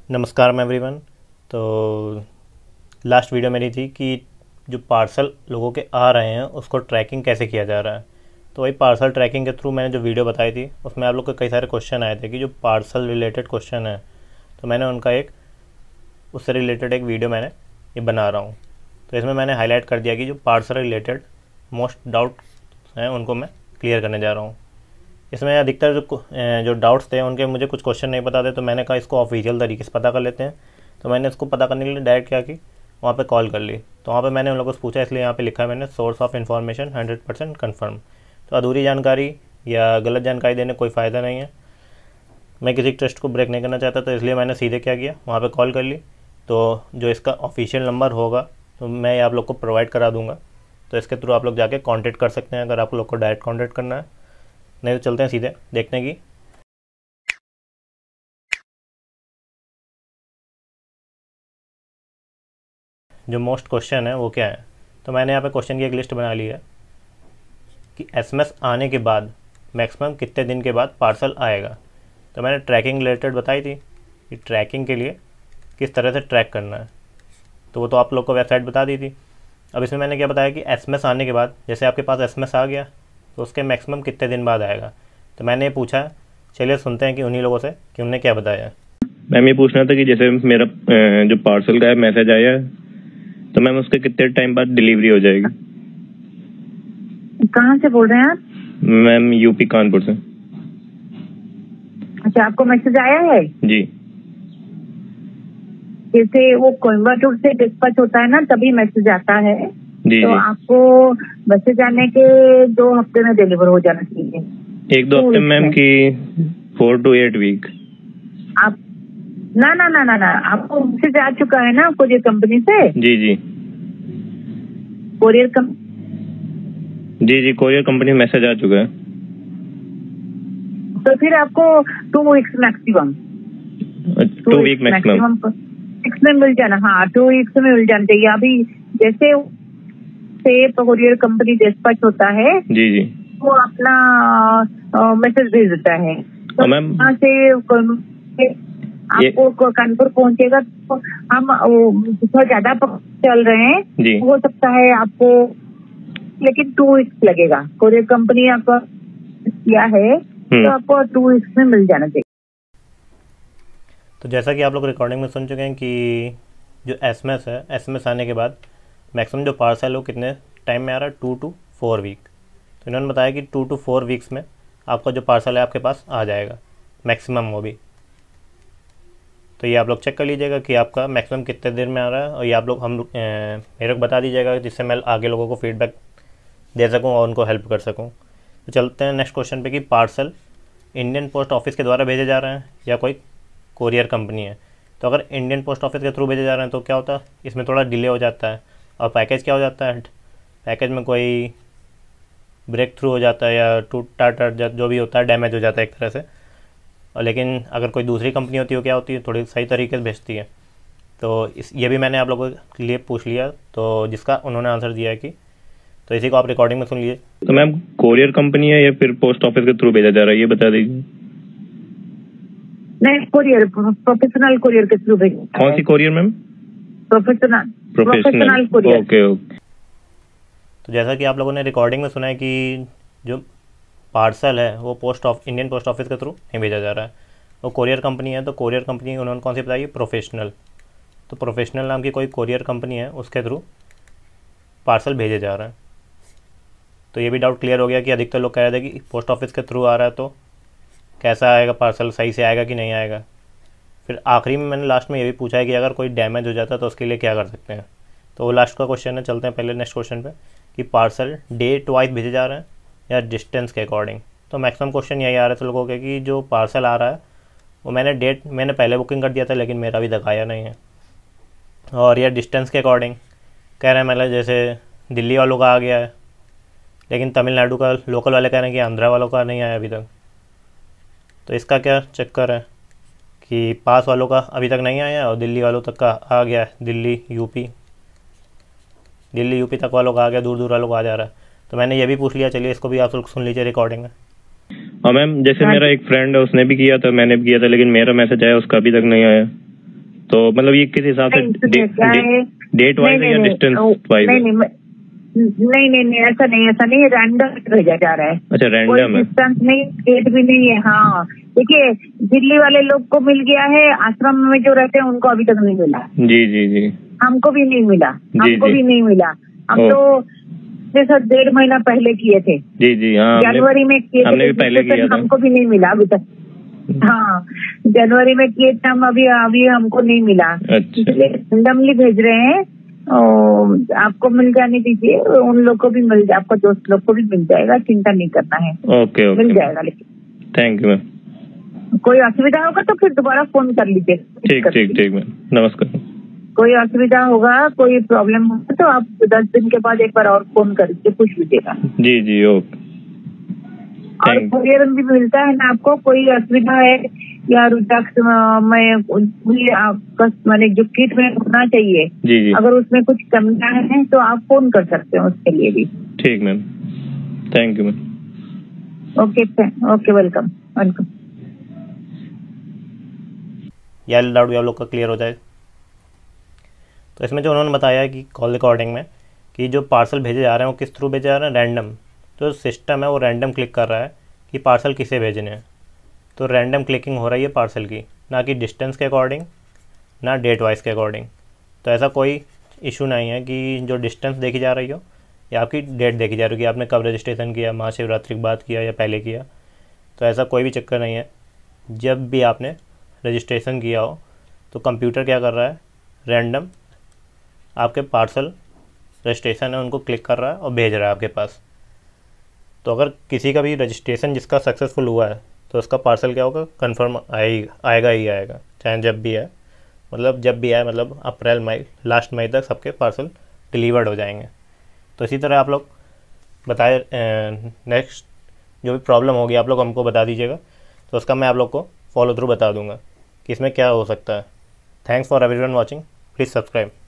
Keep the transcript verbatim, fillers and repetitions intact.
नमस्कार एवरीवन। तो last video मेरी थी कि जो पार्सल लोगों के आ रहे हैं उसको ट्रैकिंग कैसे किया जा रहा है। तो वही पार्सल ट्रैकिंग के थ्रू मैंने जो वीडियो बताई थी उसमें आप लोग को कई सारे क्वेश्चन आए थे कि जो पार्सल रिलेटेड क्वेश्चन है, तो मैंने उनका एक उससे रिलेटेड एक वीडियो मैंने ये बना रहा हूँ। तो इसमें मैंने हाईलाइट कर दिया कि जो पार्सल रिलेटेड मोस्ट डाउट हैं उनको मैं क्लियर करने जा रहा हूँ। इसमें अधिकतर जो जो डाउट्स थे उनके मुझे कुछ क्वेश्चन नहीं पता थे, तो मैंने कहा इसको ऑफिशियल तरीके से पता कर लेते हैं। तो मैंने इसको पता करने के लिए डायरेक्ट क्या कि वहाँ पे कॉल कर ली। तो वहाँ पे मैंने उन लोगों से पूछा, इसलिए यहाँ पे लिखा है मैंने source of information hundred percent confirm. तो अधूरी जानकारी या गलत जानकारी देने कोई फ़ायदा नहीं है। मैं किसी ट्रस्ट को ब्रेक नहीं करना चाहता, तो इसलिए मैंने सीधे क्या किया, वहाँ पर कॉल कर ली। तो जो इसका ऑफिशियल नंबर होगा तो मैं आप लोग को प्रोवाइड करा दूँगा। तो इसके थ्रू आप लोग जाके कॉन्टेक्ट कर सकते हैं अगर आप लोग को डायरेक्ट कॉन्टेक्ट करना है। नहीं तो चलते हैं सीधे देखने की जो मोस्ट क्वेश्चन है वो क्या है। तो मैंने यहाँ पे क्वेश्चन की एक लिस्ट बना ली है कि एसएमएस आने के बाद मैक्सिमम कितने दिन के बाद पार्सल आएगा। तो मैंने ट्रैकिंग रिलेटेड बताई थी कि ट्रैकिंग के लिए किस तरह से ट्रैक करना है, तो वो तो आप लोग को वेबसाइट बता दी थी। अब इसमें मैंने क्या बताया कि एसएमएस आने के बाद जैसे आपके पास एसएमएस आ गया तो उसके मैक्सिमम कितने दिन बाद आएगा। तो मैंने ये पूछा, चलिए सुनते हैं कि उन्हीं लोगों से कि उन्होंने क्या बताया। मैम ये पूछना था कि जैसे मेरा जो पार्सल का है मैसेज आया है तो मैम उसके कितने टाइम बाद डिलीवरी हो जाएगी। कहाँ से बोल रहे हैं आप? मैम यूपी कानपुर से। अच्छा, आपको मैसेज आया है? जी। जैसे वो कोयम्बटूर से डिस्पैच होता है ना, तभी मैसेज आता है। जी, तो जी। आपको मैसेज आने के दो हफ्ते में डिलीवर हो जाना चाहिए। एक दो हफ्ते मैम की फोर टू एट वीक। आप ना ना ना ना ना आपको मैसेज आ चुका है ना कोरियर कंपनी से? जी जी कोरियर कम जी जी कोरियर कंपनी में मैसेज आ चुका है। तो फिर आपको two weeks maximum two week maximum six में मिल जाना। हाँ, टू वीक्स में मिल जाना चाहिए। अभी जैसे से कोरियर कंपनी डिस्पैच होता है, जी जी वो अपना मैसेज भेज देता है। तो मैम वहाँ से आपको कानपुर पहुँचेगा तो हम थोड़ा ज्यादा चल रहे हैं जी। हो सकता है आपको, लेकिन टू वीक्स लगेगा। कोरियर कंपनी आपको किया है तो आपको टू वीक्स में मिल जाना चाहिए। तो जैसा कि आप लोग रिकॉर्डिंग में सुन चुके हैं कि जो एसएमएस है, एसएमएस आने के बाद मैक्सिमम जो पार्सल है वो कितने टाइम में आ रहा है, टू टू फोर वीक। तो इन्होंने बताया कि टू टू फोर वीक्स में आपका जो पार्सल है आपके पास आ जाएगा मैक्सिमम, वो भी। तो ये आप लोग चेक कर लीजिएगा कि आपका मैक्सिमम कितने देर में आ रहा है, और ये आप लोग हम ए, मेरे को बता दीजिएगा जिससे मैं आगे लोगों को फीडबैक दे सकूं और उनको हेल्प कर सकूं। तो चलते हैं नेक्स्ट क्वेश्चन पे कि पार्सल इंडियन पोस्ट ऑफिस के द्वारा भेजे जा रहे हैं या कोई कोरियर कंपनी है। तो अगर इंडियन पोस्ट ऑफिस के थ्रू भेजे जा रहे हैं तो क्या होता है, इसमें थोड़ा डिले हो जाता है। और पैकेज क्या हो जाता है, पैकेज में कोई ब्रेक थ्रू हो जाता है या टूट टाट जो भी होता है, डैमेज हो जाता है एक तरह से। और लेकिन अगर कोई दूसरी कंपनी होती है, क्या होती है, थोड़ी सही तरीके से भेजती है। तो इस ये भी मैंने आप लोगों के लिए पूछ लिया, तो जिसका उन्होंने आंसर दिया है कि, तो इसी को आप रिकॉर्डिंग में सुन लीजिए। तो मैम कोरियर कंपनी है या फिर पोस्ट ऑफिस के थ्रू भेजा जा रहा है, ये बता दीजिए। नहीं, कोरियर, प्रोफेशनल कोरियर के थ्रू भेजा। कौन सी courier ma'am? Professional professional courier. Okay okay. तो जैसा कि आप लोगों ने रिकॉर्डिंग में सुना है कि जो पार्सल है वो post of Indian post office के थ्रू नहीं भेजा जा रहा है, वो कोरियर कंपनी है। तो कोरियर कंपनी उन्होंने कौन सी बताई है, प्रोफेशनल। तो प्रोफेशनल नाम की कोई कोरियर कंपनी है, उसके थ्रू पार्सल भेजे जा रहे हैं। तो ये भी डाउट क्लियर हो गया कि अधिकतर लोग कह रहे थे कि पोस्ट ऑफिस के थ्रू आ रहा है तो कैसा आएगा पार्सल, सही से आएगा कि नहीं आएगा। फिर आखिरी में मैंने लास्ट में ये भी पूछा है कि अगर कोई डैमेज हो जाता है तो उसके लिए क्या कर सकते हैं। तो वो लास्ट का क्वेश्चन है। चलते हैं पहले नेक्स्ट क्वेश्चन पे कि पार्सल डेट वाइज भेजे जा रहे हैं या डिस्टेंस के अकॉर्डिंग। तो मैक्सिमम क्वेश्चन यही आ रहे थे लोगों के कि जो पार्सल आ रहा है वो मैंने डेट मैंने पहले बुकिंग कर दिया था लेकिन मेरा अभी तक आया नहीं है। और या डिस्टेंस के अकॉर्डिंग कह रहे हैं, मतलब जैसे दिल्ली वालों का आ गया है लेकिन तमिलनाडु का लोकल वाले कह रहे हैं कि आंध्रा वालों का नहीं आया अभी तक। तो इसका क्या चक्कर है कि पास वालों का अभी तक नहीं आया और दिल्ली वालों तक का आ गया है, दिल्ली यूपी दिल्ली यूपी तक वालों का आ गया, दूर दूर वालों का आ जा रहा है। तो मैंने ये भी पूछ लिया, चलिए इसको भी आप लोग सुन लीजिए रिकॉर्डिंग में। हाँ मैम, जैसे मेरा एक फ्रेंड है उसने भी किया था, मैंने भी किया था, लेकिन मेरा मैसेज आया उसका अभी तक नहीं आया। तो मतलब ये किस हिसाब से डेट वाइज या डिस्टेंस वाइज? नहीं नहीं नहीं नहीं नहीं ऐसा नहीं ऐसा नहीं, रैंडम भेजा जा रहा है। अच्छा रैंडम है, डिस्टेंस नहीं, डेट भी नहीं है। हाँ देखिए, दिल्ली वाले लोग को मिल गया है, आश्रम में जो रहते हैं उनको अभी तक नहीं मिला। जी जी जी, हमको भी नहीं मिला, हमको भी नहीं मिला। हम तो जैसा डेढ़ महीना पहले किए थे। जी जी हाँ, जनवरी में किए थे, हमने भी पहले किया था। हमको भी नहीं मिला अभी तक। हाँ जनवरी में किए थे हम, अभी अभी हमको नहीं मिला। इसलिए रैंडमली भेज रहे हैं। और आपको मिल जाने दीजिए, उन लोग को भी मिल जाए, आपको दोस्त लोग को भी मिल जाएगा, चिंता नहीं करना है। ओके ओके, मिल जाएगा। लेकिन थैंक यू मैम। कोई असुविधा होगा तो फिर दोबारा फोन कर लीजिए। ठीक ठीक ठीक मैम, नमस्कार। कोई असुविधा होगा, कोई प्रॉब्लम होगा तो आप दस दिन के बाद एक बार और फोन करके पूछ लीजिएगा। जी जी ओके। और कोरियर भी मिलता है ना आपको, कोई असुविधा है या रुद्राक्ष में आपका मैंने जो किट में होना चाहिए, जी जी, अगर उसमें कुछ कमियां हैं तो आप फोन कर सकते हो उसके लिए भी। ठीक ma'am, thank you ma'am. Okay okay, welcome welcome. यह डाउट भी आप लोग का क्लियर हो जाए। तो इसमें जो उन्होंने बताया है कि कॉल रिकॉर्डिंग में कि जो पार्सल भेजे जा रहे हैं वो किस थ्रू भेजे जा रहे हैं, रैंडम। तो सिस्टम है वो रैंडम क्लिक कर रहा है कि पार्सल किसे भेजने हैं। तो रैंडम क्लिकिंग हो रही है पार्सल की, ना कि डिस्टेंस के अकॉर्डिंग, ना डेट वाइज के अकॉर्डिंग। तो ऐसा कोई इशू नहीं है कि जो डिस्टेंस देखी जा रही हो या आपकी डेट देखी जा रही हो कि आपने कब रजिस्ट्रेशन किया, महाशिवरात्रि के बाद किया या पहले किया। तो ऐसा कोई भी चक्कर नहीं है। जब भी आपने रजिस्ट्रेशन किया हो तो कंप्यूटर क्या कर रहा है, रैंडम आपके पार्सल रजिस्ट्रेशन है उनको क्लिक कर रहा है और भेज रहा है आपके पास। तो अगर किसी का भी रजिस्ट्रेशन जिसका सक्सेसफुल हुआ है तो उसका पार्सल क्या होगा, कंफर्म आएगा ही आएगा, चाहे जब भी आए, मतलब जब भी आए, मतलब अप्रैल मई लास्ट मई तक सबके पार्सल डिलीवर्ड हो जाएंगे। तो इसी तरह आप लोग बताए नेक्स्ट जो भी प्रॉब्लम होगी आप लोग हमको बता दीजिएगा, तो उसका मैं आप लोग को फॉलो थ्रू बता दूंगा कि इसमें क्या हो सकता है। Thanks for everyone watching, please subscribe.